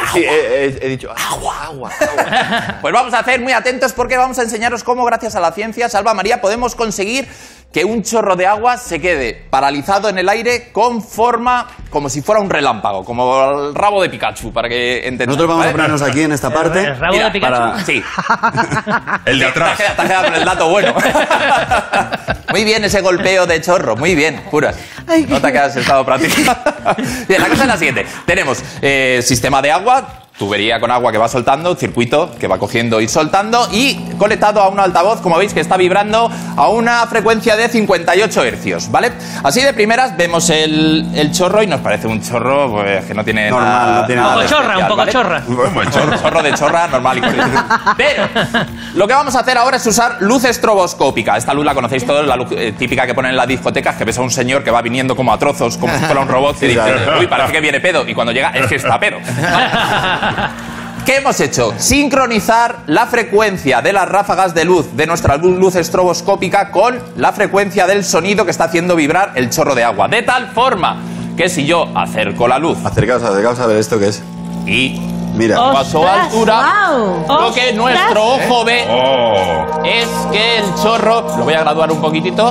Sí, he dicho agua. Pues vamos a hacer muy atentos porque vamos a enseñaros cómo, gracias a la ciencia, Salva María, podemos conseguir que un chorro de agua se quede paralizado en el aire con forma como si fuera un relámpago, como el rabo de Pikachu, para que entendáis. Nosotros vamos a ponernos aquí en esta parte. ¿El rabo de Pikachu? Sí. El de atrás. Te has quedado con el dato bueno. Muy bien ese golpeo de chorro, muy bien, Puras. No te ha quedado sentado practicando. Bien, la cosa es la siguiente. Tenemos sistema de agua, tubería con agua que va soltando, circuito que va cogiendo y soltando, y conectado a un altavoz, como veis, que está vibrando a una frecuencia de 58 hercios, ¿vale? Así de primeras vemos el chorro y nos parece un chorro pues, que no tiene normal, nada, no tiene nada Un poco de chorra, un especial, poco ¿vale? chorra. Un chorro de chorra normal y corriente. Pero lo que vamos a hacer ahora es usar luz estroboscópica. Esta luz la conocéis todos, la luz típica que ponen en las discotecas, que ves a un señor que va viniendo como a trozos, como si fuera un robot, y dice, uy, parece que viene pedo, y cuando llega es que está pedo. ¿Qué hemos hecho? Sincronizar la frecuencia de las ráfagas de luz de nuestra luz estroboscópica con la frecuencia del sonido que está haciendo vibrar el chorro de agua. De tal forma que si yo acerco la luz Acercaos a ver esto que es. y Mira. paso a altura, lo que nuestro ojo ve es que el chorro, lo voy a graduar un poquitito,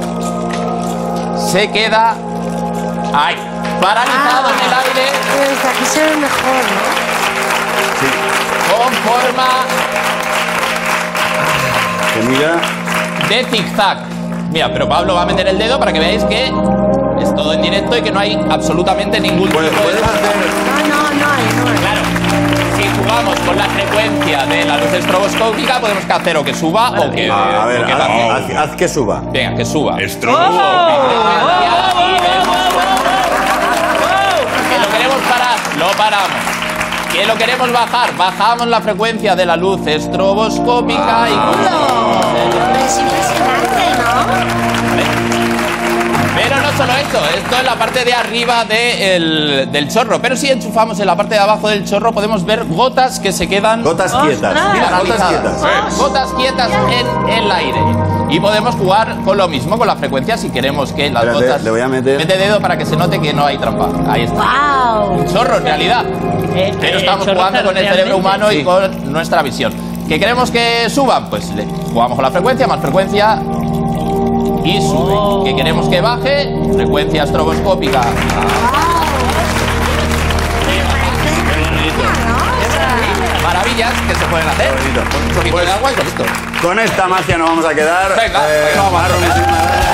se queda ahí, paralizado en el aire. Pues aquí se ve mejor, ¿no? Con forma Que mira. de zigzag. Mira, pero Pablo va a meter el dedo para que veáis que es todo en directo y que no hay absolutamente ningún tipo de... Puedes hacer. No. Claro, si jugamos con la frecuencia de la luz estroboscópica, podemos que hacer o que suba o que, A ver, o que baje. haz que suba. Venga, que suba. Estroboscópica. Y vemos que lo queremos parar, lo paramos. Que lo queremos bajar, bajamos la frecuencia de la luz estroboscópica y... Es impresionante, ¿no? ¿Vale? Pero no solo esto, esto es la parte de arriba del chorro. Pero si enchufamos en la parte de abajo del chorro, podemos ver gotas que se quedan... Gotas quietas. Mira, gotas quietas. Gotas quietas en el aire. Y podemos jugar con lo mismo, con la frecuencia, si queremos que las Espérate, gotas... le voy a meter- Mete dedo para que se note que no hay trampa. Ahí está. ¡Wow! Un chorro, en realidad. Pero estamos chorro jugando con el cerebro realmente. humano y con nuestra visión. ¿Qué queremos que suban? Pues jugamos con la frecuencia, más frecuencia y sube. ¿Qué queremos que baje? Frecuencia estroboscópica. Maravillas que se pueden hacer. Con un chorrito de agua y con esto. Con esta magia nos vamos a quedar. Venga, vamos a Marro, hacer. muchísimas gracias.